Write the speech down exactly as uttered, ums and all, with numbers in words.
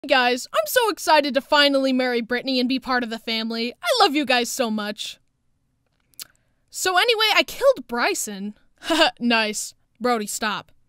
Hey guys, I'm so excited to finally marry Brittany and be part of the family. I love you guys so much. So anyway, I killed Bryson. Haha, nice. Brody, stop.